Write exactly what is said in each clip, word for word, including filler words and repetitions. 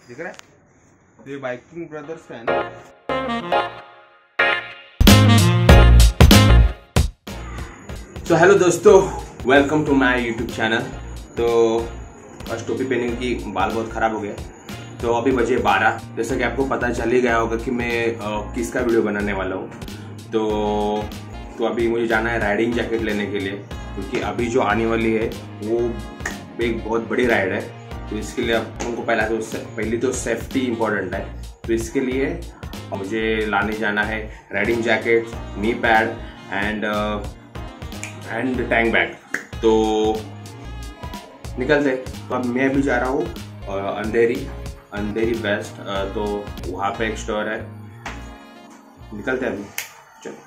दिख रहा है? तो ये बाइकिंग ब्रदर्स का है ना। तो हेलो दोस्तों, welcome to my YouTube channel. तो बस टोपी पहनने की बाल बहुत ख़राब हो गया। तो अभी बजे बारह, जैसा कि आपको पता चल ही गया होगा कि मैं आ, किसका वीडियो बनाने वाला हूँ। तो तो अभी मुझे जाना है राइडिंग जैकेट लेने के लिए, क्योंकि अभी जो आने वाली है वो एक बहुत बड़ी राइड है। तो इसके लिए उनको पहला तो पहली तो सेफ्टी इम्पोर्टेंट है। तो इसके लिए मुझे लाने जाना है riding jacket, knee pad and and tank bag. तो निकलते। तो अब मैं भी जा रहा हूँ अंधेरी अंधेरी वेस्ट। तो वहाँ पे एक स्टोर है, निकलते हैं अभी, चलो।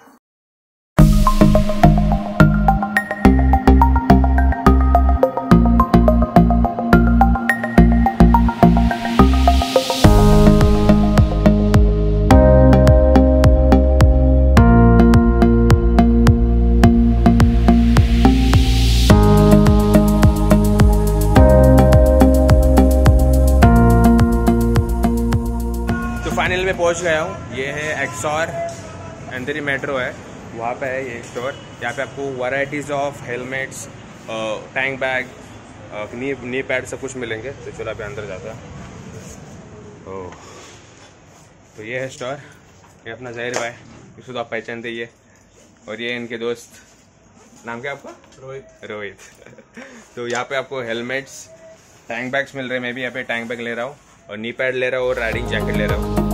फाइनल में पहुंच गया हूँ। ये है एक्सॉर, अंधेरी मेट्रो है, वहाँ पे है ये स्टोर। यहाँ पे आपको varieties of helmets, tank bag, knee knee pad सब कुछ मिलेंगे। तो चलो अभी अंदर जाता है। ओह, तो ये है स्टोर। ये अपना ज़ाहिर भाई, इसको तो आप पहचानते ही है। और ये इनके दोस्त, नाम क्या आपका? रोहित। रोहित तो यहाँ पे आपको हेलमेट्स, टैंक बैग्स मिल रहे हैं। मैं भी यहाँ पे टैंक बैग ले रहा हूँ और नी पैड ले रहा हूँ और राइडिंग जैकेट ले रहा हूँ।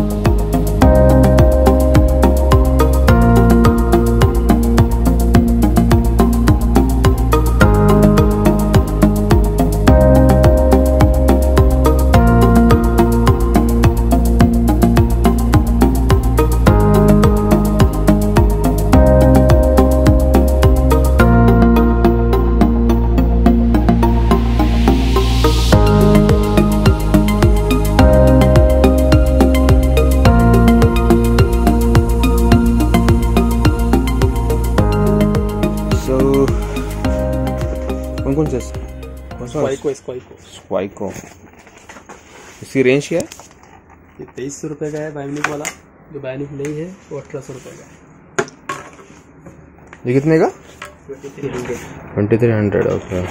कौन से? स्क्वाइको स्क्वाइको स्क्वाइको। इसकी रेंज क्या है? ये तेईस सौ रुपये का है बायोनिक वाला। जो बायोनिक नहीं है वो अठारह सौ रुपये का है। ये कितने का? Twenty three hundred. Twenty three hundred okay.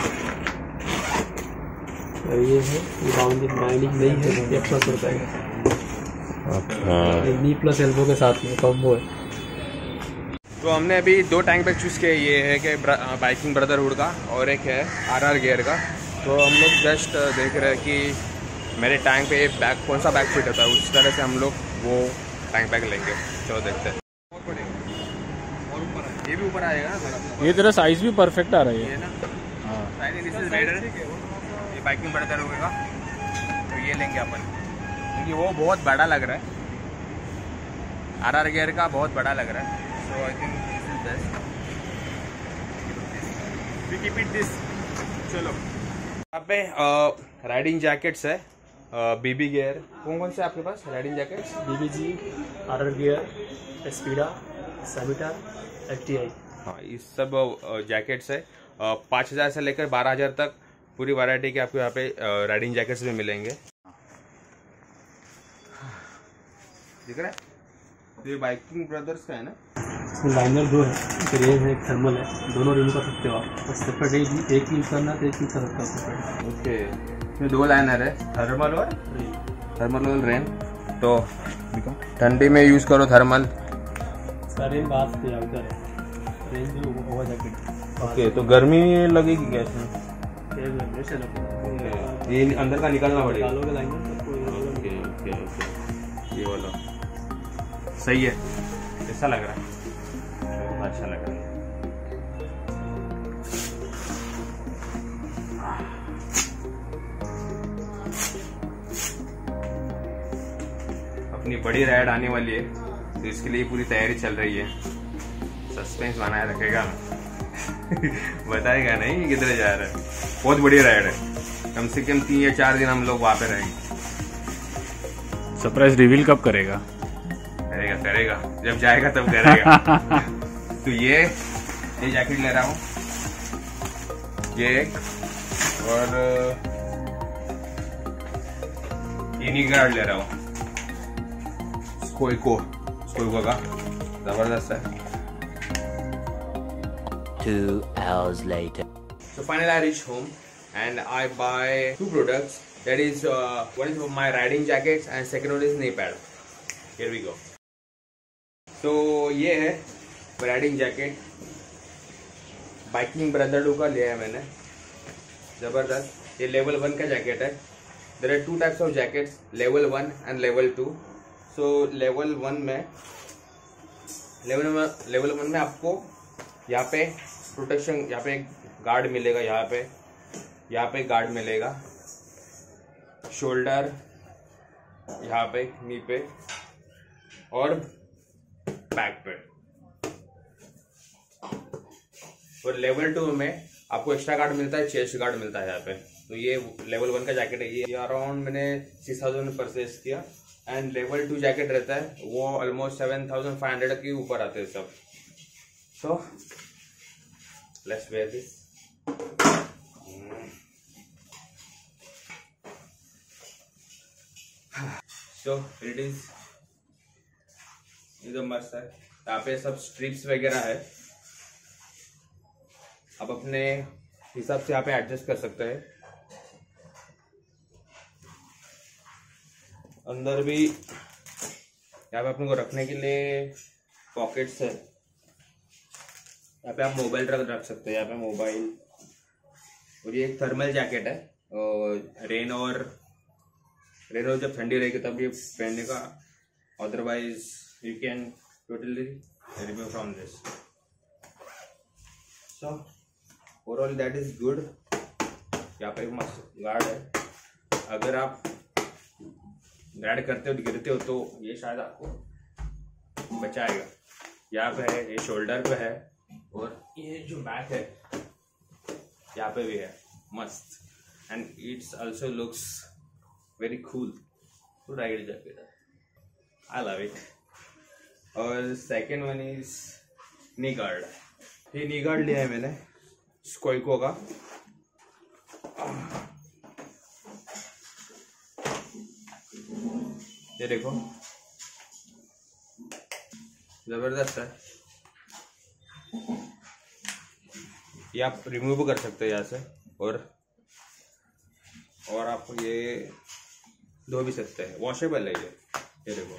और ये है, ये बायोनिक बायोनिक नहीं है, ये अठारह सौ रुपये का। अच्छा, नी प्लस एल्बो के साथ में कॉम्बो है। तो हमने अभी दो टैंक बैग चूज़ किए। ये है कि बाइकिंग ब्रदरहुड का और एक है आरआर गियर का। तो हम लोग जस्ट देख रहे हैं कि मेरे टैंक पे बैग कौन सा बैग फिट होता है, उस तरह से हम लोग वो टैंक बैग लेंगे। चलो देखते हैं। ये भी ऊपर आएगा ना, ये तेरा साइज भी परफेक्ट आ रही है ना। हाँ, दिस इज बेटर। ये बाइकिंग ब्रदरहुड का, तो ये लेंगे अपन, क्योंकि वो बहुत बड़ा लग रहा है। आरआर गियर का बहुत बड़ा लग रहा है। So I think this is best. We keep it this. चलो, यहाँ पे राइडिंग जैकेट्स है, बीबी गियर। कौन कौन से आपके पास riding jackets? BBG, RR gear, Aspida, सैमिटा, एफटीआई। हाँ, इस सब जैकेट्स है। पाँच हज़ार से लेकर बारह हज़ार तक पूरी वैरायटी के आपको यहाँ पे राइडिंग जैकेट्स भी मिलेंगे। दिख रहा है? ये बाइकिंग ब्रदर्स का है ना। इसमें लाइनर दो है, एक रेंज है, एक थर्मल है। दोनों रिमूव कर सकते हो आप। बस सेपरेट एक यूज करना तो एक यूज कर सकते हो सेपरेट। ओके, इसमें दो लाइनर है, थर्मल और थर्मल और रेन। तो ठंडी में यूज करो थर्मल। इसका रेंज बाहर से उधर है, रेंज जो होगा जैकेट। ओके, तो गर्मी लगेगी क्या इसमें? ओके, ये अंदर का निकालना पड़ेगा। निकालोगे लाइनर। ओके ओके ओके, ये वाला सही है। कैसा लग रहा है? बहुत अच्छा लग रहा है। अपनी बड़ी राइड आने वाली है, तो इसके लिए पूरी तैयारी चल रही है। सस्पेंस बनाए रखेगा बताएगा नहीं किधर जा रहा है। बहुत बड़ी राइड है, कम से कम तीन या चार दिन हम लोग वहां पे रहेंगे। सरप्राइज रिवील कब करेगा? करेगा करेगा जब जाएगा तब करेगा। तो ये ये जैकेट ले रहा हूँ, ये एक, और ये नी गार्ड ले रहा हूँ, स्कोइको स्कोइको का जबरदस्त है। Two hours later. So finally I reached home and I buy two products. That is, uh, one is my riding jackets and second one is knee pad. Here we go. So ये है riding jacket, biking brotherhood का लिया है मैंने, जबरदस्त। ये level one का jacket है। There are two types of jackets, level one and level two. So level one में लेवल में लेवल वन में आपको यहाँ पे प्रोटेक्शन, यहाँ पे गार्ड मिलेगा, यहाँ पे यहाँ पे गार्ड मिलेगा, शोल्डर यहाँ पे, नी पे और बैक पे। और लेवल टू में आपको एक्स्ट्रा गार्ड मिलता है, चेस्ट गार्ड मिलता है यहाँ पे। तो ये लेवल वन का जैकेट है। ये अराउंड मैंने सिक्स थाउजेंड में परचेज किया। एंड लेवल टू जैकेट रहता है वो almost seven thousand five hundred के ऊपर आते हैं सब। So let's wear this. So it is एकदम मस्त है। यहाँ पे सब स्ट्रिप्स वगैरह है, आप अपने हिसाब से यहाँ पे एडजस्ट कर सकते हैं। अंदर भी यहाँ पे अपने को रखने के लिए पॉकेट्स है। यहाँ पे आप मोबाइल रख रख सकते हैं, यहाँ पे मोबाइल। और ये एक थर्मल जैकेट है, और रेन और रेन और जब ठंडी रहेगी तब ये पहनने का, otherwise you can totally remove from this. So overall that is good. यहाँ पे मस्त गार्ड है, अगर आप गार्ड करते हो गिरते हो तो ये शायद आपको बचाएगा। यहाँ पे है, ये शोल्डर पे है, और ये जो बैक है यहाँ पे भी है, मस्त। And it's also looks very cool to ride jacket, I love it. और second one is knee guard. ये नी गार्ड लिया है मैंने स्कोइको का। ये देखो जबरदस्त है। ये आप रिमूव कर सकते हो यहाँ से, और और आप ये धो भी सकते हैं, वॉशेबल है ये। ये देखो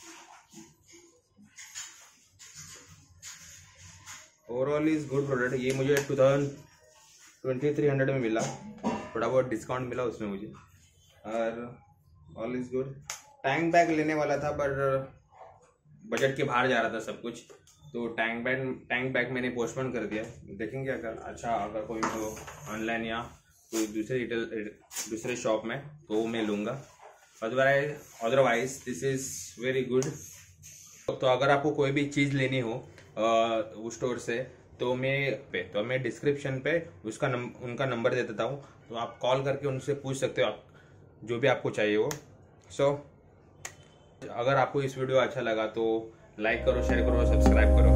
ओवरऑल इज गुड प्रोडक्ट। ये मुझे two thousand twenty three hundred में मिला, थोड़ा बहुत डिस्काउंट मिला उसमें मुझे, और all is good. Tank bag लेने वाला था पर बजट के बाहर जा रहा था सब कुछ, तो टैंक बैग टैंक बैग मैंने पोस्टपोन कर दिया। देखेंगे अगर अच्छा अगर कोई तो ऑनलाइन या कोई दूसरे रिटेल दूसरे शॉप में तो मैं लूँगा, otherwise otherwise this is very good. तो अगर आपको कोई भी चीज़ लेनी हो उस स्टोर से, तो मैं पे तो मैं डिस्क्रिप्शन पे उसका नम, उनका नंबर दे देता हूँ, तो आप कॉल करके उनसे पूछ सकते हो आप जो भी आपको चाहिए हो। सो so, अगर आपको इस वीडियो अच्छा लगा तो लाइक करो, शेयर करो, सब्सक्राइब करो।